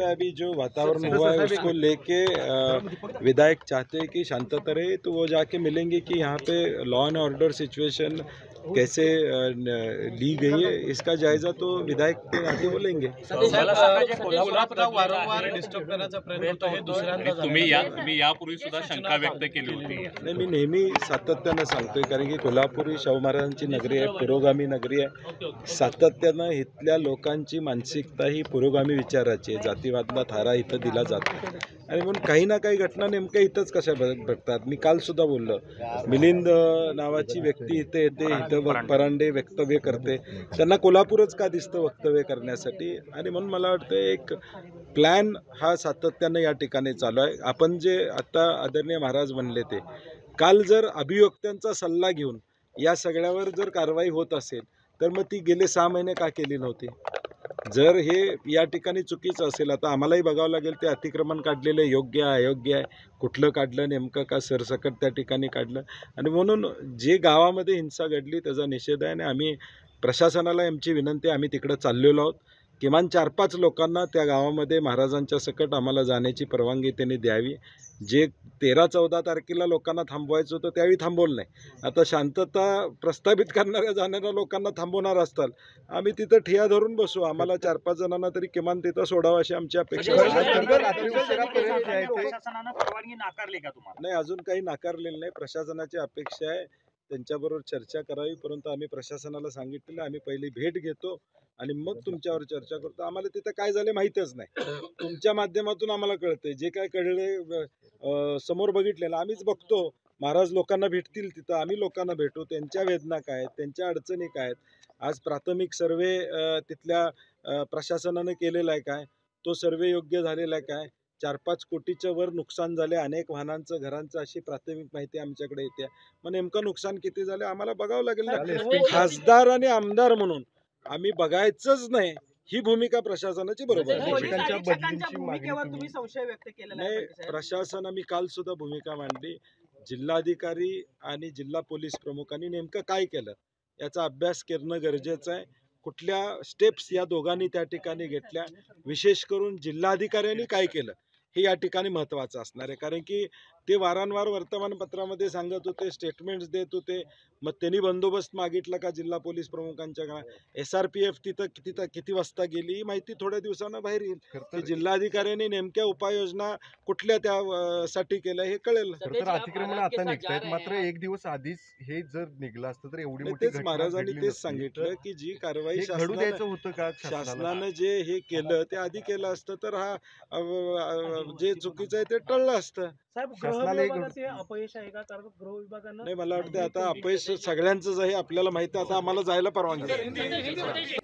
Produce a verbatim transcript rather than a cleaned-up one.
लगता है अभी जो वातावरण हुआ है उसको लेके विधायक चाहते हैं कि शांतता रहे, तो वो जाके मिलेंगे कि यहाँ पे लॉ एंड ऑर्डर सिचुएशन कैसे ली गई है, इसका जायजा तो विधायक के नाते वो लेंगे। तुम्ही या तुम्ही यापूर्वी सुद्धा शंका व्यक्त केली होती। नाही, मी नेहमी सातत्यानं सांगतोय, कारण की कोल्हापूर ही शाहू महाराजांची नगरी आहे, पुरोगामी नगरी आहे. सातत्यानं इथल्या लोकांची मानसिकता ही पुरोगामी विचाराची आहे. जातीवादला थारा इथं दिला जातो आणि म्हणून काही ना काही घटना नेमक्या इथंच कशा घडतात. मी काल सुद्धा बोललो, मिलिंद नावाची व्यक्ती इथे येते, इथं परांडे वक्तव्य करते, त्यांना कोल्हापूरच का दिसतं वक्तव्य करण्यासाठी, आणि म्हणून मला वाटतं एक प्लॅन हा सातत्यानं या ठिकाणी चालू आहे. आपण जे आता आदरणीय महाराज म्हणले ते काल जर अभियोक्त्यांचा सल्ला घेऊन या सगळ्यावर जर कारवाई होत असेल तर मग ती गेले सहा महिने का केली नव्हती. जर हे या ठिकाणी चुकीचं असेल, आता आम्हालाही बघावं लागेल ते अतिक्रमण काढलेलं योग्य आहे अयोग्य आहे, कुठलं काढलं, नेमकं का सरसकट त्या ठिकाणी काढलं, आणि म्हणून जे गावामध्ये हिंसा घडली त्याचा निषेध आहे. आणि आम्ही प्रशासनाला आमची विनंती, आम्ही तिकडं चाललेलो आहोत, किमान चार पाच लोकांना त्या गावामध्ये महाराजांच्या सकट आम्हाला जाण्याची परवानगी त्यांनी द्यावी. जे तेरा चौदा तारखेला लोकांना थांबवायचं होतं त्यावेळी थांबवलं नाही. आता शांतता प्रस्थापित करणाऱ्या जाणाऱ्या लोकांना थांबवणार असताल, आम्ही तिथं ठिया धरून बसू. आम्हाला चार पाच जणांना तरी किमान तिथं सोडावं अशी आमची अपेक्षा आहे. नाही, अजून काही नाकारलेलं नाही. प्रशासनाची अपेक्षा आहे त्यांच्याबरोबर चर्चा करावी, परंतु आम्ही प्रशासनाला सांगितलेलं आम्ही पहिली भेट घेतो आणि मग तुमच्यावर चर्चा करतो. आम्हाला तिथं काय झाले माहीतच नाही. तुमच्या माध्यमातून आम्हाला कळतंय, जे काय कळले समोर बघितलेलं आम्हीच बघतो. महाराज लोकांना भेटतील तिथं, आम्ही लोकांना भेटू, त्यांच्या वेदना काय आहेत, त्यांच्या अडचणी काय आहेत. आज प्राथमिक सर्वे तिथल्या प्रशासनानं केलेला आहे काय, तो सर्वे योग्य झालेला आहे काय, चार पाच कोटीच्या वर नुकसान झाले, अनेक वाहनांचं घरांचं, अशी प्राथमिक माहिती आमच्याकडे येते. मग नेमकं नुकसान किती झाले आम्हाला बघावं लागेल ना. खासदार आणि आमदार म्हणून आम्ही बघायचंच नाही, ही भूमिका प्रशासनाची बरोबर आहे. नाही, प्रशासन आम्ही काल सुद्धा भूमिका मांडली. जिल्हाधिकारी आणि जिल्हा पोलीस प्रमुखांनी नेमकं काय केलं याचा अभ्यास करणं गरजेचं आहे. कुठल्या स्टेप्स या दोघांनी त्या ठिकाणी घेतल्या, विशेष करून जिल्हाधिकाऱ्यांनी काय केलं हे या ठिकाणी महत्त्वाचं असणार आहे. कारण की ते वारंवार वर्तमानपत्रामध्ये सांगत होते, स्टेटमेंट्स देत होते, मग त्यांनी बंदोबस्त मागितला का जिल्हा पोलीस प्रमुखांच्या, एस आर पी एफ तिथं किती किती वाजता गेली ही माहिती थोड्या दिवसानं बाहेर येईल. जिल्हाधिकाऱ्यांनी नेमक्या उपाययोजना कुठल्या त्यासाठी केल्या हे कळेल. अतिक्रमण आता निघतायत, मात्र एक दिवस आधीच हे जर निघलं असतं तर एवढी मोठी तेच महाराजांनी तेच सांगितलं की जी कारवाई घडू द्यायचं होतं का, शासनानं जे हे केलं ते आधी केलं असतं तर हा जे चुकीचं आहे ते टळलं असतं. अपयश आहे का? कारण गृह विभागानं नाही, मला वाटतं आता अपयश सगळ्यांचंच आहे, आपल्याला माहिती आहे. आता आम्हाला जायला परवानगी